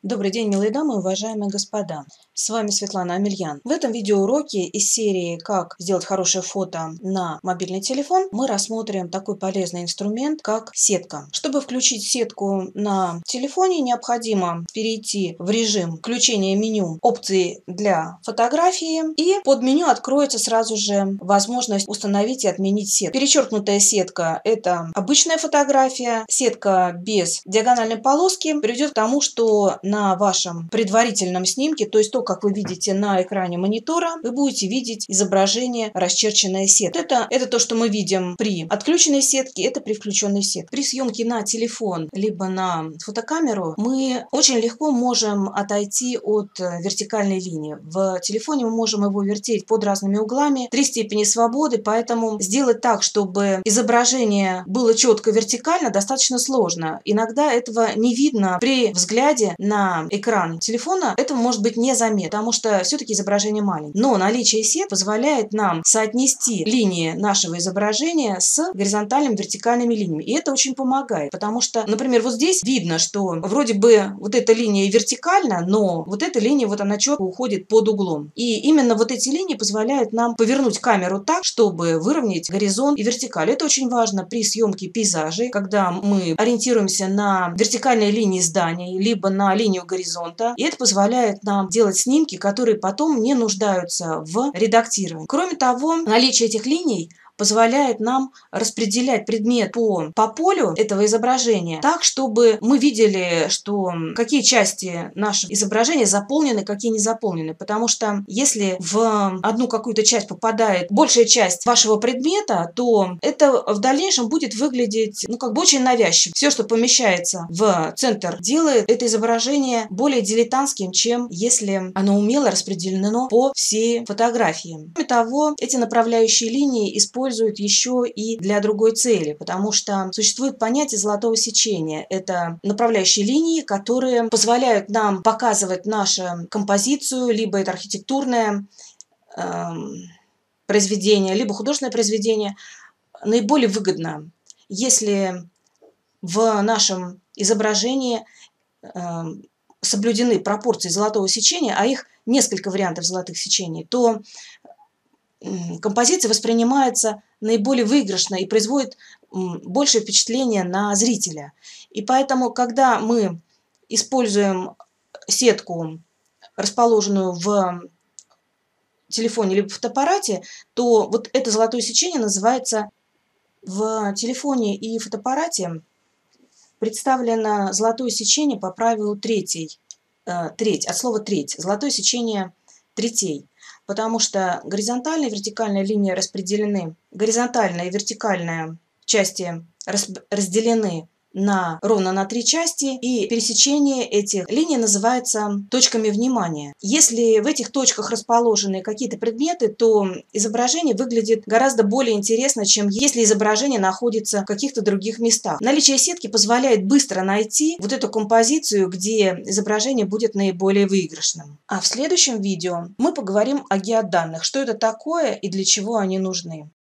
Добрый день, милые дамы и уважаемые господа. С вами Светлана Амельян. В этом видеоуроке из серии «Как сделать хорошее фото на мобильный телефон» мы рассмотрим такой полезный инструмент, как сетка. Чтобы включить сетку на телефоне, необходимо перейти в режим включения меню опции для фотографии, и под меню откроется сразу же возможность установить и отменить сетку. Перечеркнутая сетка – это обычная фотография. Сетка без диагональной полоски приведет к тому, что на вашем предварительном снимке, то есть то, как вы видите на экране монитора, вы будете видеть изображение расчерченной сетки. Это то, что мы видим при отключенной сетке, это при включенной сетке. При съемке на телефон либо на фотокамеру мы очень легко можем отойти от вертикальной линии. В телефоне мы можем его вертеть под разными углами, 3 степени свободы, поэтому сделать так, чтобы изображение было четко вертикально, достаточно сложно. Иногда этого не видно при взгляде на экран телефона, это может быть незаметно, потому что все-таки изображение маленькое. Но наличие сетки позволяет нам соотнести линии нашего изображения с горизонтальными, вертикальными линиями. И это очень помогает, потому что, например, вот здесь видно, что вроде бы вот эта линия вертикальна, но вот эта линия, вот она четко уходит под углом. И именно вот эти линии позволяют нам повернуть камеру так, чтобы выровнять горизонт и вертикаль. Это очень важно при съемке пейзажей, когда мы ориентируемся на вертикальные линии зданий, либо на линию горизонта, и это позволяет нам делать снимки, которые потом не нуждаются в редактировании. Кроме того, наличие этих линий позволяет нам распределять предмет по полю этого изображения так, чтобы мы видели, что какие части нашего изображения заполнены, какие не заполнены. Потому что если в одну какую-то часть попадает большая часть вашего предмета, то это в дальнейшем будет выглядеть как бы очень навязчиво. Все, что помещается в центр, делает это изображение более дилетантским, чем если оно умело распределено по всей фотографии. Кроме того, эти направляющие линии используют еще и для другой цели, потому что существует понятие золотого сечения. Это направляющие линии, которые позволяют нам показывать нашу композицию, либо это архитектурное произведение, либо художественное произведение, наиболее выгодно, если в нашем изображении соблюдены пропорции золотого сечения, а их несколько вариантов золотых сечений, то композиция воспринимается наиболее выигрышно и производит большее впечатление на зрителя. И поэтому, когда мы используем сетку, расположенную в телефоне либо в фотоаппарате, то вот это золотое сечение называется в телефоне и фотоаппарате представлено золотое сечение по правилу треть, от слова треть, золотое сечение третей. Потому что горизонтальная и вертикальная линии распределены, горизонтальная и вертикальная части разделены ровно на 3 части, и пересечение этих линий называется точками внимания. Если в этих точках расположены какие-то предметы, то изображение выглядит гораздо более интересно, чем если изображение находится в каких-то других местах. Наличие сетки позволяет быстро найти вот эту композицию, где изображение будет наиболее выигрышным. А в следующем видео мы поговорим о геоданных, что это такое и для чего они нужны.